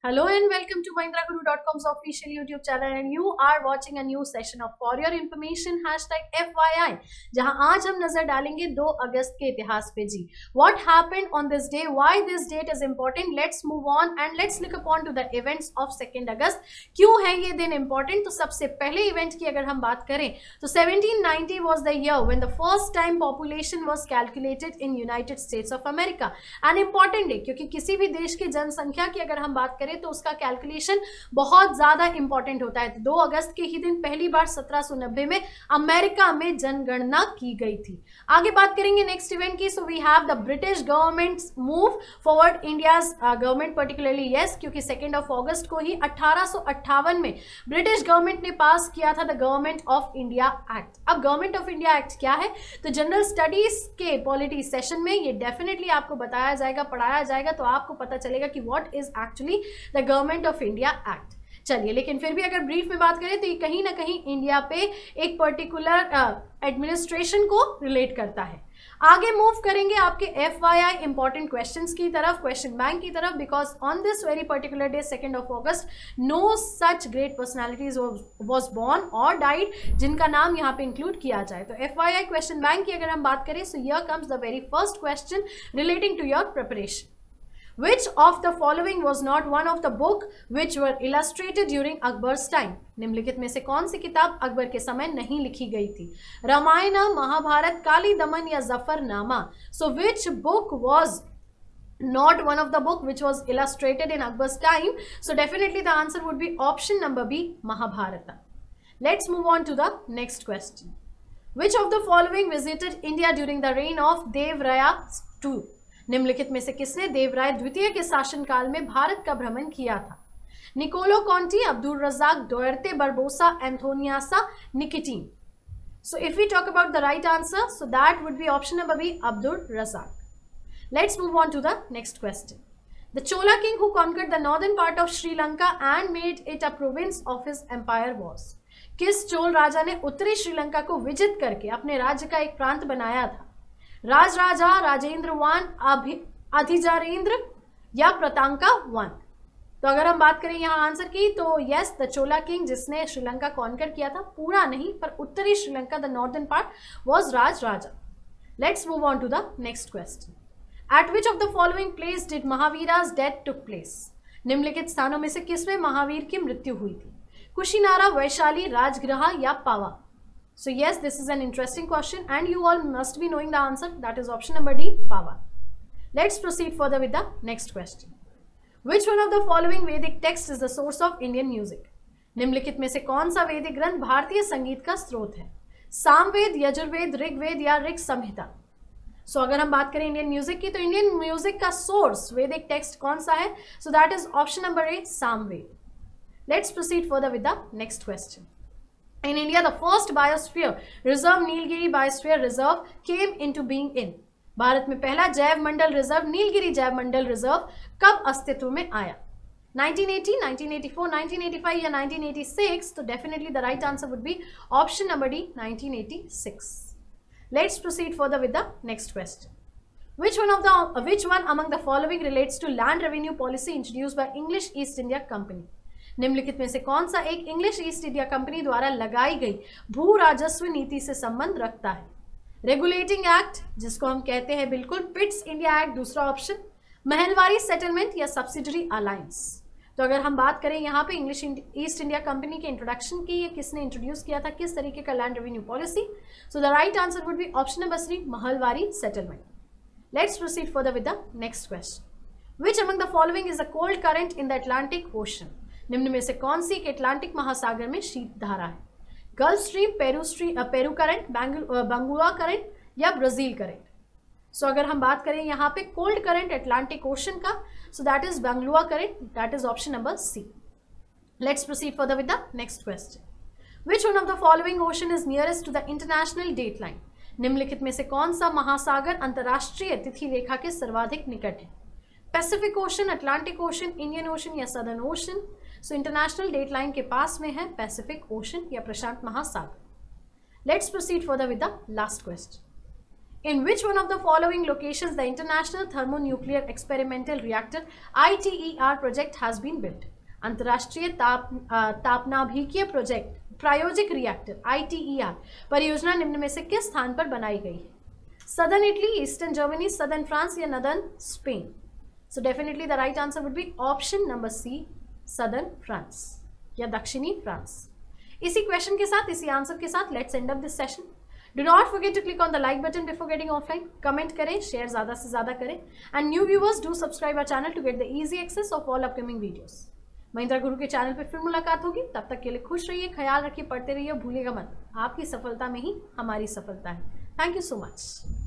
Hello and welcome to MahindraGuru.com's official YouTube channel and you are watching a new session of For Your Information #FYI जहां आज हम नजर डालेंगे 2 अगस्त के इतिहास पे जी. What happened on this day? Why this date is important? Let's move on and let's look upon to the events of 2nd अगस्त. क्यों है ये दिन important? तो सबसे पहले इवेंट की अगर हम बात करें तो 1790 was the year when the first time population was calculated in United States of America. An important day क्योंकि किसी भी देश की जनसंख्या की अगर हम बात करें तो उसका कैलकुलेशन बहुत ज्यादा इंपॉर्टेंट होता है. 2 अगस्त के ही दिन पहली बार 1790 में अमेरिका में जनगणना की गई थी. आगे बात करेंगे नेक्स्ट इवेंट की. So we have the British government move forward India's government particularly yes क्योंकि 2 अगस्त को ही 1858 में ब्रिटिश गवर्नमेंट ने पास किया था the government of India act. अब गवर्नमेंट ऑफ इंडिया एक्ट क्या है तो जनरल स्टडीज के पॉलिटी सेशन में ये डेफिनेटली आपको बताया जाएगा, पढ़ाया जाएगा, तो आपको पता चलेगा कि what is actually the government of India act. चलिए, लेकिन फिर भी अगर ब्रीफ में बात करें तो ये कहीं ना कहीं इंडिया पे एक पर्टिकुलर एडमिनिस्ट्रेशन को रिलेट करता है. आगे मूव करेंगे आपके FYI इंपॉर्टेंट क्वेश्चंस की तरफ, क्वेश्चन बैंक की तरफ, because on this very particular day 2 August no such great personalities was born और डाइड जिनका नाम यहाँ पे इंक्लूड किया जाए. तो FYI क्वेश्चन बैंक की अगर हम बात करें so here comes the very first question relating to your preparation. Which of the following was not one of the book which were illustrated during Akbar's time? निम्नलिखित में से कौन सी किताब अकबर के समय नहीं लिखी गई थी? रामायण, महाभारत, काली दमन या Zafarnama. So which book was not one of the book which was illustrated in Akbar's time? So definitely the answer would be option number B, Mahabharata. Let's move on to the next question. Which of the following visited India during the reign of Dev Raya II? निम्नलिखित में से किसने देवराय द्वितीय के शासनकाल में भारत का भ्रमण किया था? Niccolo Conti, Abdul Razak, Duarte Barbosa, एंथोनियासा, Nikitin. So if we talk about the right answer, so that would be option number B, Abdul Razak. Let's move on to the next question. The Chola king who conquered the northern part of Sri Lanka and made it a province of his empire was. किस चोल राजा ने उत्तरी श्रीलंका को विजित करके अपने राज्य का एक प्रांत बनाया था? राजा, राजेंद्र वन, अधिजारेंद्र या प्रतांका वन. तो अगर हम बात करें यहाँ आंसर की तो यस, द चोला किंग जिसने श्रीलंका कॉन्कर किया था, पूरा नहीं पर उत्तरी Sri Lanka the northern part was राजा. Let's move on to the next question. At which of the following place did Mahavira's death took place? निम्नलिखित स्थानों में से किसमें महावीर की मृत्यु हुई थी? कुशीनारा, वैशाली, राजगृह या पावा. So yes, this is an interesting question and you all must be knowing the answer. That is option number D, Pava. Let's proceed further with the next question. Which one of the following Vedic text is the source of Indian music? निम्नलिखित में से कौन सा वैदिक ग्रंथ भारतीय संगीत का स्रोत है? सामवेद, यजुर्वेद, ऋग्वेद या ऋग संहिता. सो अगर हम बात करें इंडियन म्यूजिक की तो इंडियन म्यूजिक का सोर्स वैदिक टेक्स्ट कौन सा है? So that is option number A, Samaveda. Let's proceed further with the next question. In India, the first biosphere reserve, Nilgiri Biosphere Reserve, came into being in. Bharat में पहला जैव मंडल reserve Nilgiri जैव मंडल reserve कब अस्तित्व में आया? 1980, 1984, 1985 या 1986. तो definitely the right answer would be option number D, 1986. Let's proceed further with the next question. Which one among the following relates to land revenue policy introduced by English East India Company? निम्नलिखित में से कौन सा एक English East India company द्वारा लगाई गई भू राजस्व नीति से संबंध रखता है? रेगुलेटिंग एक्ट जिसको हम कहते हैं बिल्कुल, पिट्स इंडिया एक्ट दूसरा ऑप्शन, महलवारी सेटलमेंट या सब्सिडरी अलायंस. तो अगर हम बात करें यहाँ पे इंग्लिश ईस्ट इंडिया कंपनी के इंट्रोडक्शन की, ये किसने इंट्रोड्यूस किया था, किस तरीके का land revenue policy? So the right answer would be option number C, Mahalwari settlement. Let's proceed further with the next question. Which among the following is the cold current in the Atlantic ocean? निम्न में से कौन सी एक Atlantic महासागर में शीत धारा है? Gulf stream, Peru current, Benguela current या ब्राजील करंट. सो अगर हम बात करें यहाँ पे कोल्ड करंट अटलांटिक ओशन का, so that is Benguela current, that is option number C. Let's proceed further with the next question. Which one of the following ocean is nearest to the international date line? निम्नलिखित में से कौन सा महासागर अंतरराष्ट्रीय तिथि रेखा के सर्वाधिक निकट है? Pacific ocean, Atlantic ocean, Indian ocean या southern ocean. So international date line के पास में है पैसिफिक ओशन या प्रशांत महासागर. Let's proceed further with the last question. In which one of the following locations the International Thermonuclear Experimental Reactor ITER project has been built? अंतर्राष्ट्रीय तापनाभिकीय project प्रायोजिक रिएक्टर ITER परियोजना निम्न में से किस स्थान पर बनाई गई है? Southern Italy, eastern Germany, southern France या northern Spain? So definitely the right answer would be option number C, southern France या दक्षिणी फ्रांस। इसी क्वेश्चन के साथ, इसी आंसर के साथ let's end up this session. Do not forget to click on the like button before getting offline. Comment करें, share ज़्यादा से ज़्यादा करें, and new viewers do subscribe our channel to get the easy access of all upcoming videos. Mahindra गुरु के channel पे फिर मुलाकात होगी, तब तक के लिए खुश रहिए, ख्याल रखिए, पढ़ते रहिए, भूलिएगा मत, आपकी सफलता में ही हमारी सफलता है। Thank you so much.